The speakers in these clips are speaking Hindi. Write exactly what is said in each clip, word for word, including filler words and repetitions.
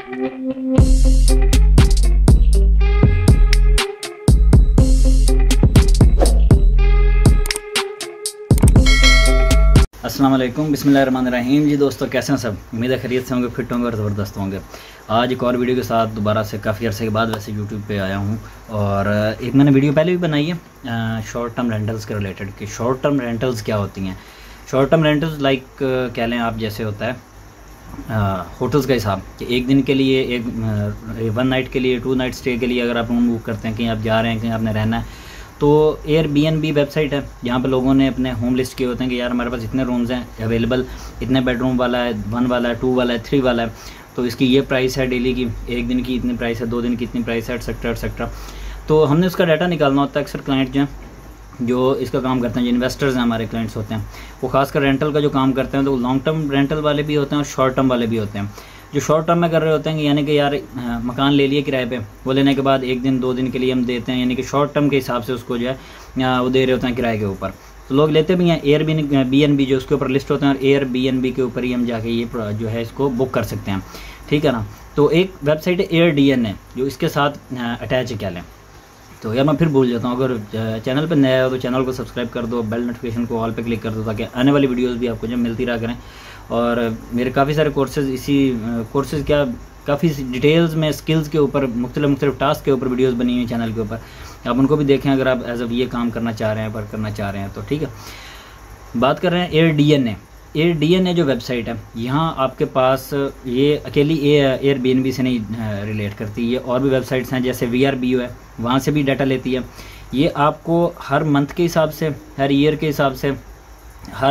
अस्सलाम वालेकुम, बिस्मिल्लाहिर्रहमानिर्रहीम। जी दोस्तों, कैसे हैं सब? उम्मीद है खैरियत से होंगे, फिट होंगे और ज़बरदस्त होंगे। आज एक और वीडियो के साथ दोबारा से काफ़ी अर्से के बाद वैसे यूट्यूब पे आया हूँ। और एक मैंने वीडियो पहले भी बनाई है शॉर्ट टर्म रेंटल्स के रिलेटेड कि शॉर्ट टर्म रेंटल्स क्या होती हैं। शॉर्ट टर्म रेंटल्स लाइक कह लें आप, जैसे होता है होटल्स का हिसाब कि एक दिन के लिए, एक वन नाइट के लिए, टू नाइट स्टे के लिए अगर आप रूम बुक करते हैं, कहीं आप जा रहे हैं, कहीं आपने रहना है, तो Airbnb website है जहाँ पे लोगों ने अपने होम लिस्ट किए होते हैं कि यार हमारे पास इतने रूम्स हैं अवेलेबल, इतने बेडरूम वाला है, वन वाला है, टू वाला है, थ्री वाला है, तो इसकी ये प्राइस है डेली की, एक दिन की इतनी प्राइस है, दो दिन की इतनी प्राइस है, एटसेट्रा एटसेट्रा। तो हमने उसका डाटा निकालना होता है। अक्सर क्लाइंट जो हैं जो इसका काम करते हैं, जो इन्वेस्टर्स हैं हमारे क्लाइंट्स होते हैं, वो खासकर रेंटल का जो काम करते हैं, तो लॉन्ग टर्म रेंटल वाले भी होते हैं और शॉर्ट टर्म वाले भी होते हैं। जो शॉर्ट टर्म में कर रहे होते हैं यानी कि यार मकान ले लिए किराए पे, वो लेने के बाद एक दिन दो दिन के लिए हम देते हैं, यानी कि शॉर्ट टर्म के हिसाब से उसको जो है वो दे रहे होते हैं किराए के ऊपर। तो लोग लेते भी हैं एयर बी एन बी जो उसके ऊपर लिस्ट होते हैं, और एयर बी एन बी के ऊपर ही हम जाके ये जो है इसको बुक कर सकते हैं, ठीक है ना। तो एक वेबसाइट है एयर डी एन ए जो इसके साथ अटैच है। क्या लें तो यार मैं फिर भूल जाता हूँ, अगर चैनल पर नया हो तो चैनल को सब्सक्राइब कर दो, बेल नोटिफिकेशन को ऑल पे क्लिक कर दो ताकि आने वाली वीडियोस भी आपको जब मिलती रहा करें। और मेरे काफ़ी सारे कोर्सेज़, इसी कोर्सेज़ क्या काफ़ी डिटेल्स में स्किल्स के ऊपर, मुख्तलिफ मुख्तलिफ टास्क के ऊपर वीडियोस बनी हुई हैं चैनल के ऊपर, आप उनको भी देखें अगर आप एज अब ये काम करना चाह रहे हैं, पर करना चाह रहे हैं तो, ठीक है। बात कर रहे हैं air D N A. Air D N A जो वेबसाइट है, यहाँ आपके पास ये अकेली एयर बी एन बी से नहीं रिलेट करती, ये और भी वेबसाइट्स हैं जैसे वी आर बी ओ है, वहाँ से भी डाटा लेती है। ये आपको हर मंथ के हिसाब से, हर ईयर के हिसाब से, हर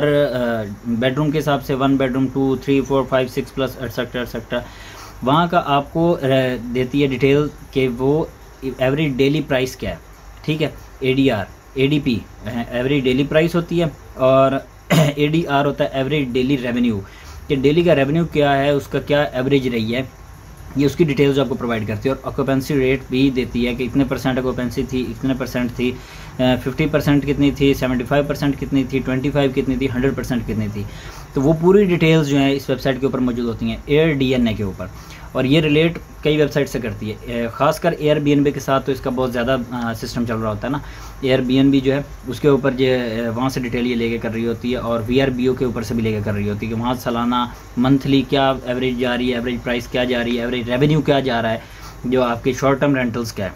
बेडरूम के हिसाब से, one bedroom, two, three, four, five, six plus etcetera etcetera, वहाँ का आपको देती है डिटेल कि वो एवरी डेली प्राइस क्या है, ठीक है। A D R, A D P every daily price होती है, और ए डी आर होता है एवरेज डेली रेवेन्यू, कि डेली का रेवेन्यू क्या है, उसका क्या एवरेज रही है, ये उसकी डिटेल्स आपको प्रोवाइड करती है। और ऑक्यूपेंसी रेट भी देती है कि इतने परसेंट ऑक्यूपेंसी थी, इतने परसेंट थी, फिफ्टी परसेंट कितनी थी, सेवेंटी फाइव परसेंट कितनी थी, ट्वेंटी फाइव कितनी थी, हंड्रेड परसेंट कितनी थी। तो वो पूरी डिटेल्स जो है इस वेबसाइट के ऊपर मौजूद होती हैं, एयर डी एन ए के ऊपर। और ये रिलेट कई वेबसाइट से करती है, ख़ासकर एयर बी एन बी के साथ तो इसका बहुत ज़्यादा सिस्टम चल रहा होता है ना। एयर बी एन बी जो है उसके ऊपर जो वहाँ से डिटेल ये लेके कर रही होती है, और वी आर बी ओ के ऊपर से भी लेके कर रही होती है कि वहाँ सालाना, मंथली क्या एवरेज जा रही है, एवरेज प्राइस क्या जा रही है, एवरेज रेवेन्यू क्या जा रहा है, जो आपके शॉर्ट टर्म रेंटल्स क्या है।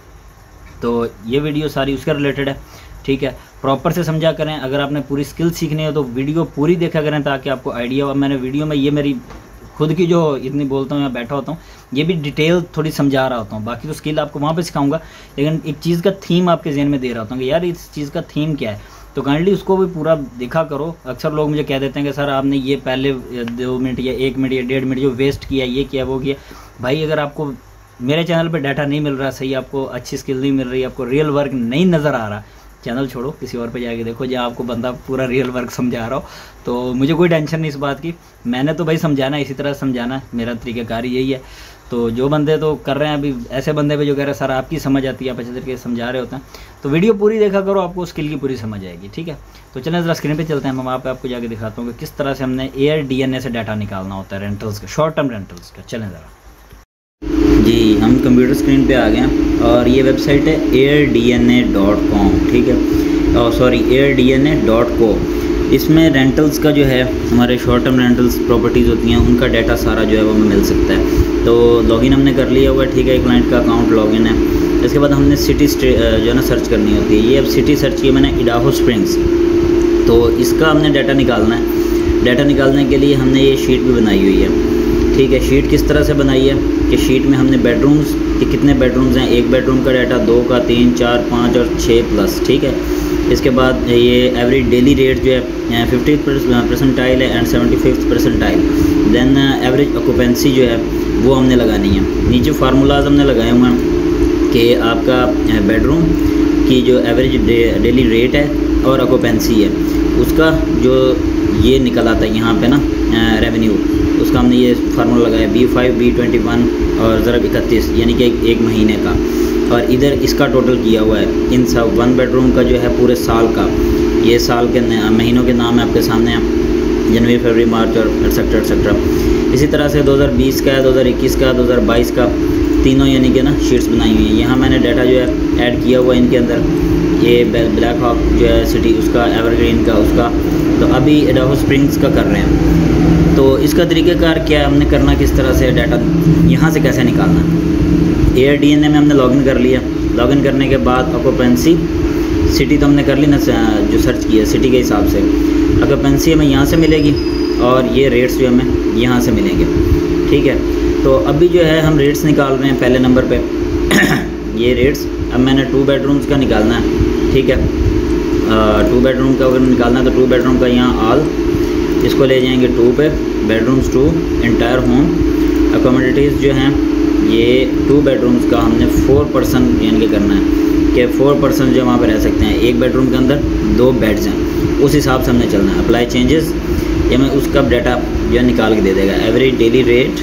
तो ये वीडियो सारी उसके रिलेटेड है, ठीक है। प्रॉपर से समझा करें, अगर आपने पूरी स्किल सीखनी है तो वीडियो पूरी देखा करें ताकि आपको आइडिया हो। मैंने वीडियो में ये मेरी खुद की जो इतनी बोलता हूँ या बैठा होता हूँ, ये भी डिटेल थोड़ी समझा रहा होता हूँ, बाकी तो स्किल आपको वहाँ पे सिखाऊंगा, लेकिन एक चीज़ का थीम आपके जहन में दे रहा होता हूँ कि यार इस चीज़ का थीम क्या है, तो काइंडली उसको भी पूरा देखा करो। अक्सर लोग मुझे कह देते हैं कि सर आपने ये पहले दो मिनट या एक मिनट या डेढ़ मिनट जो वेस्ट किया, ये किया, वो किया। भाई अगर आपको मेरे चैनल पर डाटा नहीं मिल रहा सही, आपको अच्छी स्किल नहीं मिल रही, आपको रियल वर्क नहीं नज़र आ रहा, चैनल छोड़ो, किसी और पे जाके देखो जहाँ आपको बंदा पूरा रियल वर्क समझा रहा हो। तो मुझे कोई टेंशन नहीं इस बात की, मैंने तो भाई समझाना, इसी तरह समझाना, मेरा तरीक़ाकार यही है। तो जो बंदे तो कर रहे हैं अभी, ऐसे बंदे पे जो कह रहे हैं सर आपकी समझ आती है, आप अच्छे तरीके से समझा रहे होते हैं, तो वीडियो पूरी देखा करो, आपको स्किल की पूरी समझ आएगी, ठीक है। तो चलें ज़रा स्क्रीन पे चलते हैं, मैं वहाँ पे आपको जाके दिखाता हूँ कि किस तरह से हमने एयर डी एन ए से डाटा निकालना होता है रेंटल्स का, शॉर्ट टर्म रेंटल्स का। चलें ज़रा जी, हम कंप्यूटर स्क्रीन पे आ गए हैं और ये वेबसाइट है air D N A dot com, ठीक है, और sorry air D N A dot co. इसमें रेंटल्स का जो है, हमारे शॉर्ट टर्म रेंटल्स प्रॉपर्टीज़ होती हैं, उनका डाटा सारा जो है वो हमें मिल सकता है। तो लॉगिन हमने कर लिया हुआ है, ठीक है, क्लाइंट का अकाउंट लॉगिन है। इसके बाद हमने सिटी जो है ना सर्च करनी होती है। ये अब सिटी सर्च की मैंने इडाहो स्प्रिंग्स, तो इसका हमने डाटा निकालना है। डाटा निकालने के लिए हमने ये शीट भी बनाई हुई है, ठीक है। शीट किस तरह से बनाई है कि शीट में हमने बेडरूम्स कि कितने बेडरूम्स हैं, एक बेडरूम का डाटा, दो का, तीन, चार, पाँच और छः प्लस, ठीक है। इसके बाद ये एवरेज डेली रेट जो है फिफ्टी परसेंटाइल है and seventy fifth percentile. Then average occupancy जो है वो हमने लगानी है। नीचे फार्मूलाज हमने लगाए हुए हैं कि आपका बेडरूम की जो एवरेज डेली रेट है और ऑक्यूपेंसी है, उसका जो ये निकल आता है यहाँ पे ना रेवेन्यू, उसका हमने ये फार्मूला लगाया B five B twenty one और ज़रब इकतीस, यानी कि एक, एक महीने का। और इधर इसका टोटल किया हुआ है इन सब वन बेडरूम का जो है पूरे साल का। ये साल के महीनों के नाम है आपके सामने, जनवरी, फरवरी, मार्च और एटसेट्रा एटसेट्रा। इसी तरह से दो हज़ार बीस का, दो हज़ार इक्कीस का, दो हज़ार बाईस का, तीनों यानी कि ना शीट्स बनाई हुई हैं। यहाँ मैंने डाटा जो है ऐड किया हुआ है इनके अंदर। ये ब्लैक हॉक जो है सिटी, उसका एवरग्रीन का, उसका तो अभी इडाहो स्प्रिंग्स का कर रहे हैं। तो इसका तरीक़ाकार क्या है, हमने करना किस तरह से, डाटा यहाँ से कैसे निकालना है। एयर डी एन ए में हमने लॉगिन कर लिया। लॉगिन करने के बाद ऑक्यूपेंसी सिटी तो हमने कर ली ना, जो सर्च किया सिटी के हिसाब से। ऑक्यूपेंसी हमें यहाँ से मिलेगी और ये रेट्स जो हमें यहाँ से मिलेंगे, ठीक है। तो अभी जो है हम रेट्स निकाल रहे हैं पहले नंबर पे ये रेट्स। अब मैंने टू बेडरूम्स का निकालना है, ठीक है। टू बेडरूम का अगर निकालना है तो टू बेडरूम का यहाँ ऑल, इसको ले जाएंगे टू पे, bedrooms two, entire home. Accommodities जो हैं ये टू बेडरूम्स का हमने फोर परसेंट यानी कि करना है कि फोर परसेंट जो वहाँ पे रह सकते हैं। एक बेडरूम के अंदर दो बेड्स हैं, उस हिसाब से हमने चलना है। अप्लाई चेंजेस, ये हमें उसका डाटा जो है निकाल के दे देगा। एवरेज डेली रेट,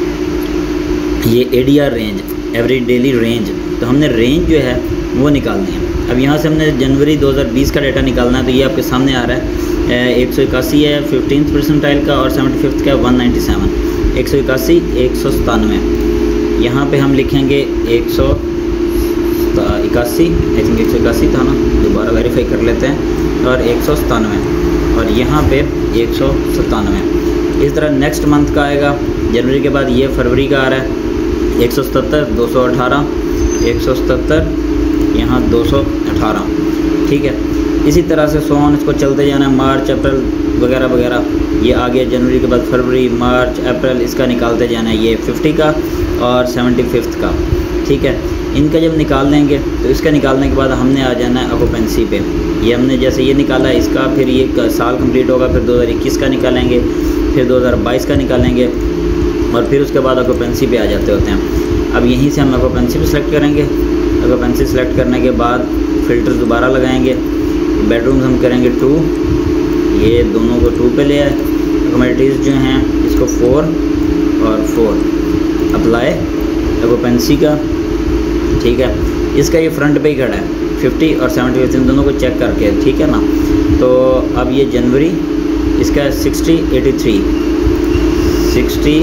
ये A D R range, average daily range, तो हमने रेंज जो है वो निकालनी है। अब यहाँ से हमने जनवरी दो हज़ार बीस का डाटा निकालना है। तो ये आपके सामने आ रहा है, एक सौ इक्यासी है फिफ्टीन परसेंटाइल का और सेवेंटी फिफ्थ का वन नाइन्टी सेवन। एक सौ इक्यासी, एक सौ सतानवे, यहाँ पर हम लिखेंगे एक सौ इक्यासी, आई थिंक एक सौ इक्यासी था ना, दोबारा वेरीफाई कर लेते हैं, और एक सौ सतानवे, और यहाँ पे एक सौ सतानवे। इस तरह नेक्स्ट मंथ का आएगा, जनवरी के बाद ये फरवरी का आ रहा है, एक सौ सतहत्तर, दो सौ अठारह, एक सौ सतहत्तर, यहाँ दो सौ अठारह, ठीक है। इसी तरह से सोन इसको चलते जाना है, मार्च, अप्रैल वगैरह वगैरह। ये आ गया जनवरी के बाद फरवरी, मार्च, अप्रैल, इसका निकालते जाना है, ये फिफ्टी का और सेवेंटी फिफ्थ का, ठीक है। इनका जब निकाल लेंगे तो इसका निकालने के बाद हमने आ जाना है ऑक्यूपेंसी पे। ये हमने जैसे ये निकाला है इसका, फिर ये साल कंप्लीट होगा, फिर दो हज़ार इक्कीस का निकालेंगे, फिर दो हज़ार बाईस का निकालेंगे, और फिर उसके बाद ऑक्यूपेंसी पे आ जाते होते हैं। अब यहीं से हम ऑक्यूपेंसी पे सेलेक्ट करेंगे। ऑक्यूपेंसी सेलेक्ट करने के बाद फ़िल्टर दोबारा लगाएंगे। बेडरूम्स हम करेंगे टू, ये दोनों को टू पे ले आए। अकोमोडिटीज़ जो हैं इसको फोर और फोर। अप्लाई ऑक्यूपेंसी का, ठीक है। इसका ये फ्रंट पे ही खड़ा है, फिफ्टी और सेवेंटी फिफ्टी, इन दोनों को चेक करके, ठीक है ना। तो अब ये जनवरी, इसका सिक्सटी, एटी थ्री, सिक्सटी,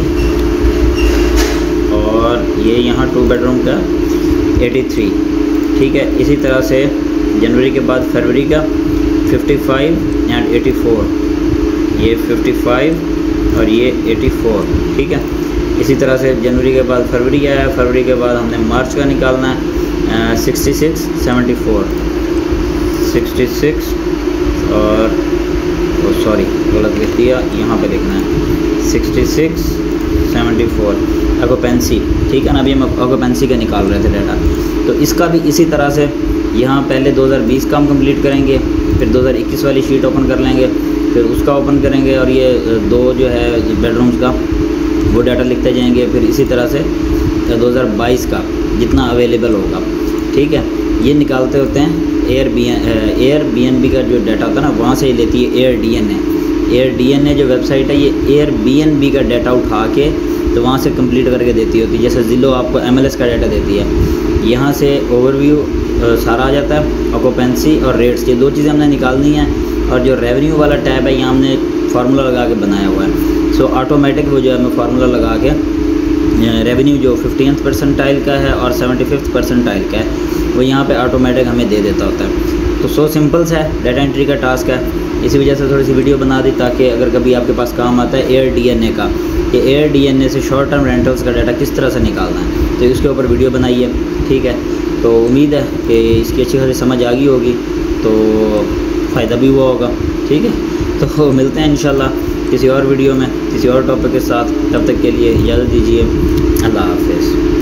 और ये यहाँ टू बेडरूम का एटी थ्री, ठीक है। इसी तरह से जनवरी के बाद फरवरी का fifty five and eighty four, ये फिफ्टी फाइव और ये एटी फोर, ठीक है। इसी तरह से जनवरी के बाद फरवरी का है, फरवरी के बाद हमने मार्च का निकालना है, sixty six, seventy four, sixty six, और सॉरी गलत लिख दिया, यहाँ पे लिखना है sixty six, seventy four. Occupancy, ठीक है ना। अभी हम ऑक्यूपेंसी का निकाल रहे थे डाटा, तो इसका भी इसी तरह से यहाँ पहले दो हज़ार बीस का हम कंप्लीट करेंगे, फिर दो हज़ार इक्कीस वाली शीट ओपन कर लेंगे, फिर उसका ओपन करेंगे, और ये दो जो है बेडरूम्स का वो डाटा लिखते जाएंगे। फिर इसी तरह से दो हज़ार बाईस का जितना अवेलेबल होगा, ठीक है। ये निकालते होते हैं air B Airbnb का जो डाटा होता है ना, वहाँ से ही लेती है air D N A. Air D N A जो वेबसाइट है, ये एयर बी एन बी का डाटा उठा के तो वहाँ से कंप्लीट करके देती होती है। जैसे जिलो आपको एम एल एस का डाटा देती है, यहाँ से ओवरव्यू सारा आ जाता है, ऑक्यूपेंसी और रेट्स, ये दो चीज़ें हमने निकालनी है। और जो रेवेन्यू वाला टैब है, यहाँ हमने फार्मूला लगा के बनाया हुआ है। सो ऑटोमेटिक वो जो है मैं फार्मूला लगा के रेवेन्यू जो फिफ्टीनथ परसेंटाइल का है और सेवेंटी फिफ्थ परसेंटाइल का है, वो यहाँ पे ऑटोमेटिक हमें दे देता होता है। तो सो सिंपल्स है, डाटा एंट्री का टास्क है। इसी वजह से थोड़ी सी वीडियो बना दी ताकि अगर कभी आपके पास काम आता है एयर डी एन ए का, कि एयर डी एन ए से शॉर्ट टर्म रेंटल्स का डाटा किस तरह से निकालना है, तो इसके ऊपर वीडियो बनाई है, ठीक है। तो उम्मीद है कि इसकी अच्छी खासी समझ आ गई होगी, तो फ़ायदा भी हुआ होगा, ठीक है। तो मिलते हैं इंशाल्लाह किसी और वीडियो में किसी और टॉपिक के साथ। तब तक के लिए इजाज़त दीजिए, अल्लाह हाफ़िज़।